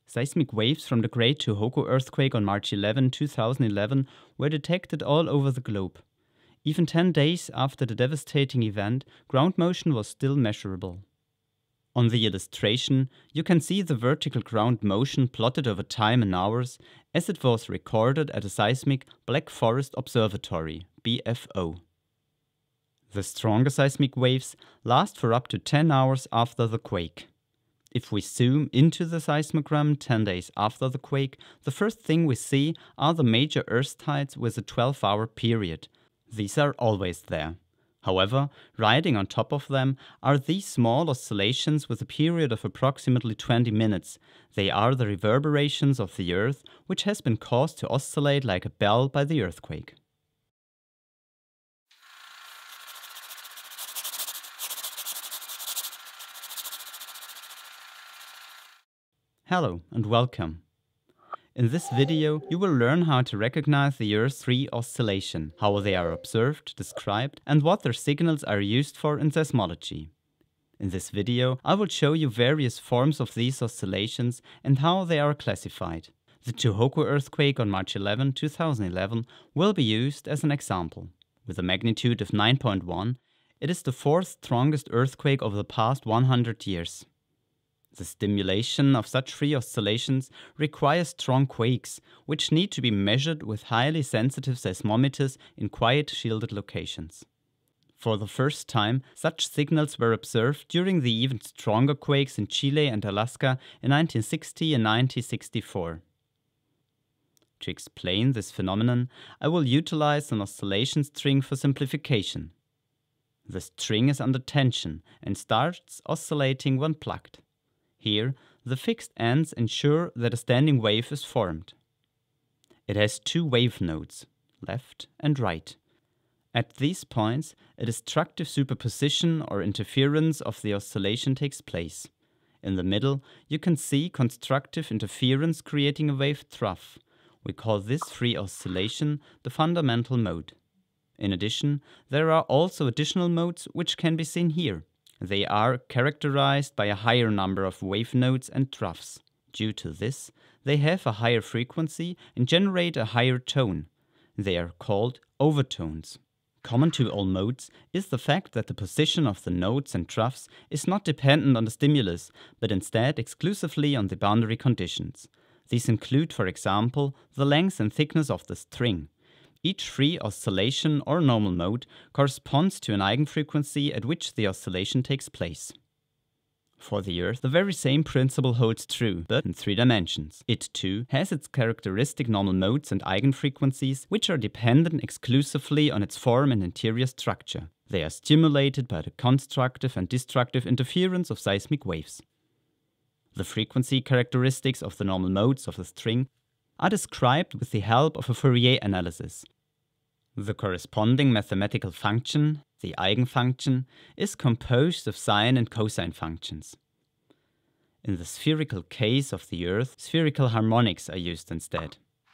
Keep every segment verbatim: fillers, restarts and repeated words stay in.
Seismic waves from the Great Tohoku earthquake on March eleventh, two thousand eleven were detected all over the globe. Even ten days after the devastating event, ground motion was still measurable. On the illustration, you can see the vertical ground motion plotted over time in hours as it was recorded at a seismic Black Forest Observatory, B F O. The stronger seismic waves last for up to ten hours after the quake. If we zoom into the seismogram ten days after the quake, the first thing we see are the major earth tides with a twelve hour period. These are always there. However, riding on top of them are these small oscillations with a period of approximately twenty minutes. They are the reverberations of the Earth, which has been caused to oscillate like a bell by the earthquake. Hello and welcome. In this video, you will learn how to recognize the Earth's three oscillations, how they are observed, described, and what their signals are used for in seismology. In this video, I will show you various forms of these oscillations and how they are classified. The Tohoku earthquake on March eleventh, two thousand eleven will be used as an example. With a magnitude of nine point one, it is the fourth strongest earthquake of the past one hundred years. The stimulation of such three oscillations requires strong quakes, which need to be measured with highly sensitive seismometers in quiet, shielded locations. For the first time, such signals were observed during the even stronger quakes in Chile and Alaska in nineteen sixty and nineteen sixty-four. To explain this phenomenon, I will utilize an oscillation string for simplification. The string is under tension and starts oscillating when plucked. Here, the fixed ends ensure that a standing wave is formed. It has two wave nodes, left and right. At these points, a destructive superposition or interference of the oscillation takes place. In the middle, you can see constructive interference creating a wave trough. We call this free oscillation the fundamental mode. In addition, there are also additional modes which can be seen here. They are characterized by a higher number of wave nodes and troughs. Due to this, they have a higher frequency and generate a higher tone. They are called overtones. Common to all modes is the fact that the position of the nodes and troughs is not dependent on the stimulus, but instead exclusively on the boundary conditions. These include, for example, the length and thickness of the string. Each free oscillation or normal mode corresponds to an eigenfrequency at which the oscillation takes place. For the Earth, the very same principle holds true, but in three dimensions. It too has its characteristic normal modes and eigenfrequencies, which are dependent exclusively on its form and interior structure. They are stimulated by the constructive and destructive interference of seismic waves. The frequency characteristics of the normal modes of the string are described with the help of a Fourier analysis. The corresponding mathematical function, the eigenfunction, is composed of sine and cosine functions. In the spherical case of the Earth, spherical harmonics are used instead.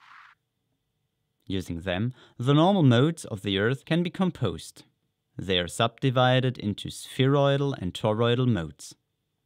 Using them, the normal modes of the Earth can be composed. They are subdivided into spheroidal and toroidal modes.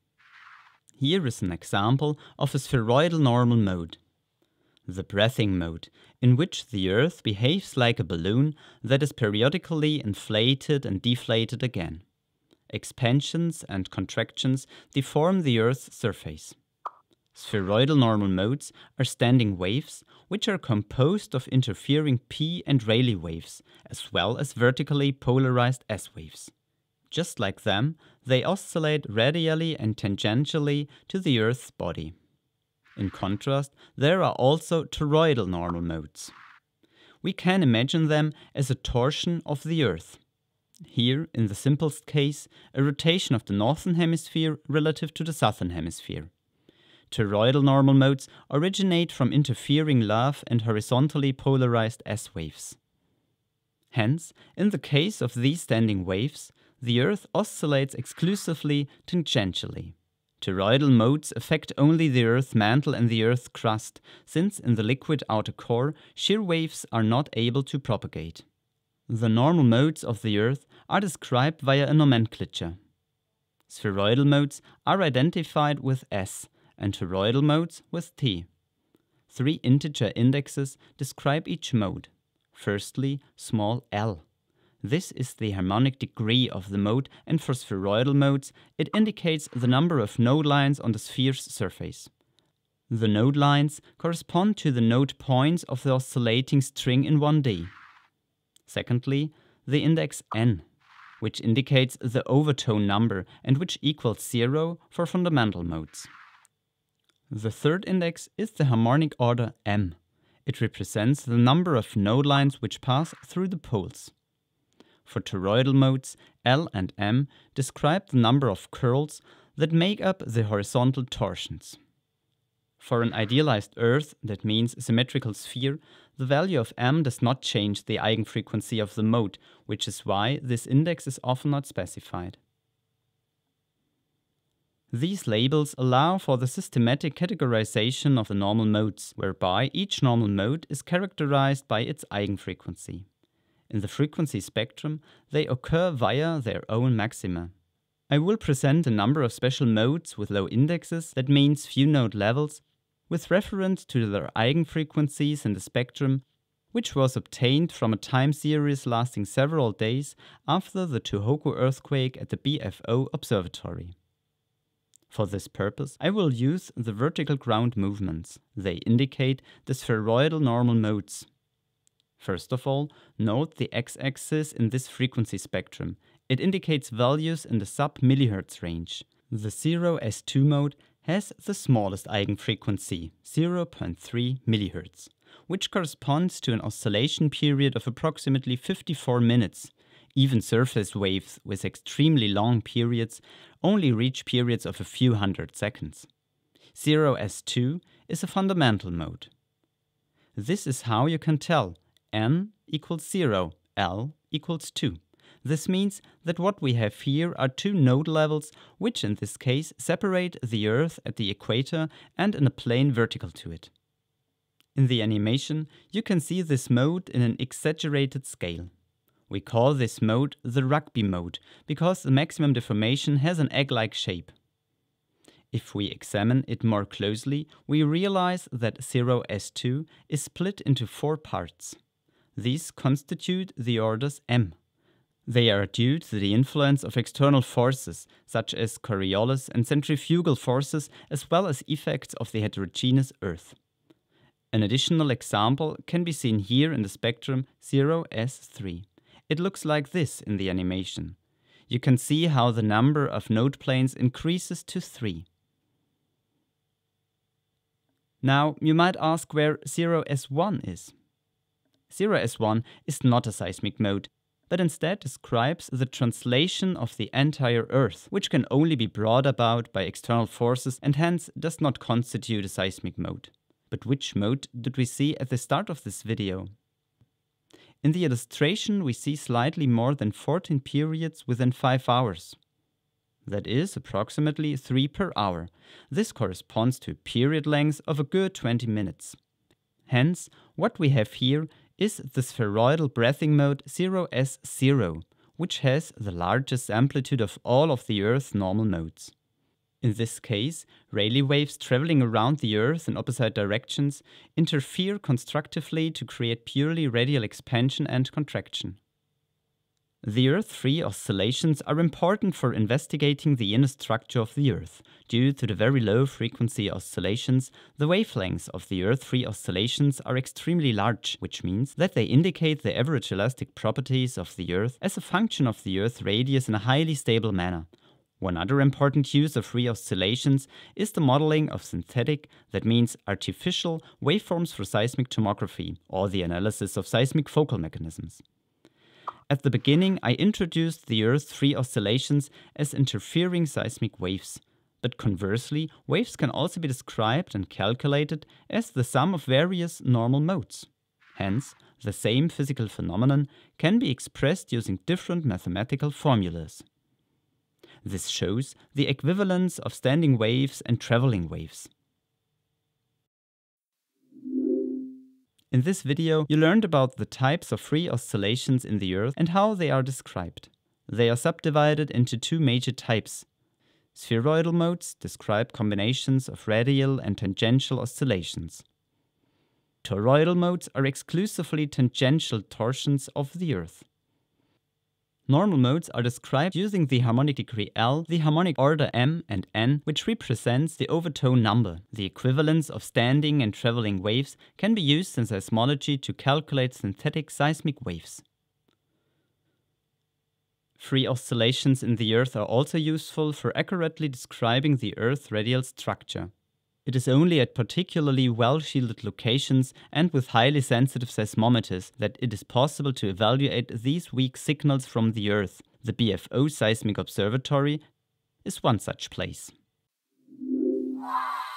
Here is an example of a spheroidal normal mode. The breathing mode, in which the Earth behaves like a balloon that is periodically inflated and deflated again. Expansions and contractions deform the Earth's surface. Spheroidal normal modes are standing waves, which are composed of interfering P and Rayleigh waves, as well as vertically polarized S waves. Just like them, they oscillate radially and tangentially to the Earth's body. In contrast, there are also toroidal normal modes. We can imagine them as a torsion of the Earth. Here, in the simplest case, a rotation of the northern hemisphere relative to the southern hemisphere. Toroidal normal modes originate from interfering love and horizontally polarized S waves. Hence, in the case of these standing waves, the Earth oscillates exclusively tangentially. Toroidal modes affect only the Earth's mantle and the Earth's crust, since in the liquid outer core, shear waves are not able to propagate. The normal modes of the Earth are described via a nomenclature. Spheroidal modes are identified with S, and toroidal modes with T. Three integer indexes describe each mode. Firstly, small l. This is the harmonic degree of the mode, and for spheroidal modes, it indicates the number of node lines on the sphere's surface. The node lines correspond to the node points of the oscillating string in one D. Secondly, the index n, which indicates the overtone number and which equals zero for fundamental modes. The third index is the harmonic order m. It represents the number of node lines which pass through the poles. For toroidal modes, L and M describe the number of curls that make up the horizontal torsions. For an idealized Earth, that means symmetrical sphere, the value of m does not change the eigenfrequency of the mode, which is why this index is often not specified. These labels allow for the systematic categorization of the normal modes, whereby each normal mode is characterized by its eigenfrequency. In the frequency spectrum, they occur via their own maxima. I will present a number of special modes with low indexes, that means few node levels, with reference to their eigenfrequencies in the spectrum, which was obtained from a time series lasting several days after the Tohoku earthquake at the B F O observatory. For this purpose, I will use the vertical ground movements. They indicate the spheroidal normal modes. First of all, note the x-axis in this frequency spectrum. It indicates values in the sub-millihertz range. The zero S two mode has the smallest eigenfrequency, zero point three millihertz, which corresponds to an oscillation period of approximately fifty-four minutes. Even surface waves with extremely long periods only reach periods of a few hundred seconds. zero S two is a fundamental mode. This is how you can tell n equals zero, l equals two. This means that what we have here are two node levels, which in this case separate the Earth at the equator and in a plane vertical to it. In the animation, you can see this mode in an exaggerated scale. We call this mode the rugby mode, because the maximum deformation has an egg-like shape. If we examine it more closely, we realize that zero S two is split into four parts. These constitute the orders M. They are due to the influence of external forces, such as Coriolis and centrifugal forces, as well as effects of the heterogeneous Earth. An additional example can be seen here in the spectrum zero S three. It looks like this in the animation. You can see how the number of node planes increases to three. Now, you might ask where zero S one is. zero S one is not a seismic mode, but instead describes the translation of the entire Earth, which can only be brought about by external forces and hence does not constitute a seismic mode. But which mode did we see at the start of this video? In the illustration, we see slightly more than fourteen periods within five hours. That is approximately three per hour. This corresponds to a period length of a good twenty minutes. Hence, what we have here is the spheroidal breathing mode zero S zero, which has the largest amplitude of all of the Earth's normal modes. In this case, Rayleigh waves traveling around the Earth in opposite directions interfere constructively to create purely radial expansion and contraction. The Earth-free oscillations are important for investigating the inner structure of the Earth. Due to the very low frequency oscillations, the wavelengths of the Earth-free oscillations are extremely large, which means that they indicate the average elastic properties of the Earth as a function of the Earth radius in a highly stable manner. One other important use of free oscillations is the modeling of synthetic, that means artificial, waveforms for seismic tomography, or the analysis of seismic focal mechanisms. At the beginning, I introduced the Earth's free oscillations as interfering seismic waves. But conversely, waves can also be described and calculated as the sum of various normal modes. Hence, the same physical phenomenon can be expressed using different mathematical formulas. This shows the equivalence of standing waves and traveling waves. In this video, you learned about the types of free oscillations in the Earth and how they are described. They are subdivided into two major types: Spheroidal modes describe combinations of radial and tangential oscillations. Toroidal modes are exclusively tangential torsions of the Earth. Normal modes are described using the harmonic degree L, the harmonic order M and N, which represents the overtone number. The equivalence of standing and traveling waves can be used in seismology to calculate synthetic seismic waves. Free oscillations in the Earth are also useful for accurately describing the Earth's radial structure. It is only at particularly well-shielded locations and with highly sensitive seismometers that it is possible to evaluate these weak signals from the Earth. The B F O Seismic Observatory is one such place.